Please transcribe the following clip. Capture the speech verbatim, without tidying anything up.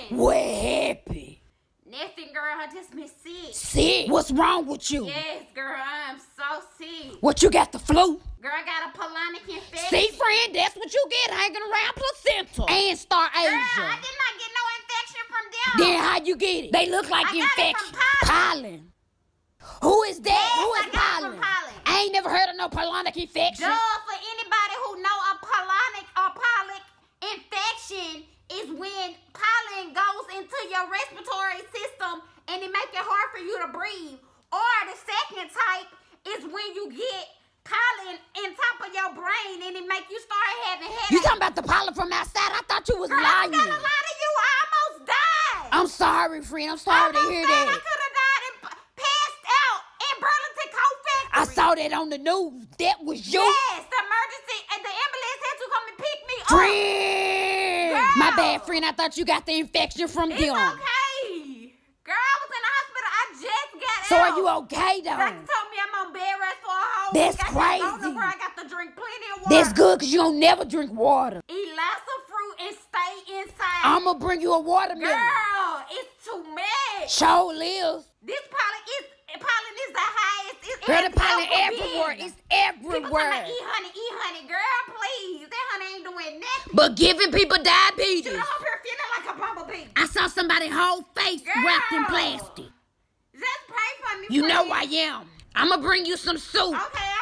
happened? What happened? Nothing, girl. I just been sick. Sick? What's wrong with you? Yes, girl. I am so sick. What, you got the flu? Girl, I got a pollonic infection. See, friend, that's what you get hanging around placenta and Star Asia. Girl, I did not get no infection from them. Then how you get it? They look like I infection. got it from pollen. Pollen. Who is that? Yes, Who I is got it pollen? from pollen. I ain't never heard of no pollonic infection. Duh, for anybody who know a pollonic or pollen infection is when pollen goes into your respiratory system and it make it hard for you to breathe. Or the second type is when you get pollen in top of your brain and it make you start having headaches. You talking about the pollen from outside? I thought you was Girl, lying. I got a lot of you. I almost died. I'm sorry, friend. I'm sorry almost to hear died. that. I could have died and p- passed out in Burlington Coat Factory. I saw that on the news. That was you. Yes, the emergency and the ambulance had to come and pick me up. Friend. Girl. My bad, friend. I thought you got the infection from It's them. okay. Girl, I was in the hospital. I just got So out. are you okay, though? Doctor told me I'm on bed rest for a whole That's week. I got crazy. to I got to drink plenty of water. That's good, because you don't never drink water. Eat lots of fruit and stay inside. I'm going to bring you a watermelon. Girl, it's too much. Show lives. This pollen is pollen is the highest. It's Girl, the it's pollen so everywhere. big. It's People talking everywhere. about eat honey, eat honey. Girl, please. That honey ain't doing nothing. But giving people diabetes. You up here feeling like a bumblebee. I saw somebody's whole face Girl. wrapped in plastic. Just pray for me, You know please. I am. I'm going to bring you some soup. Okay,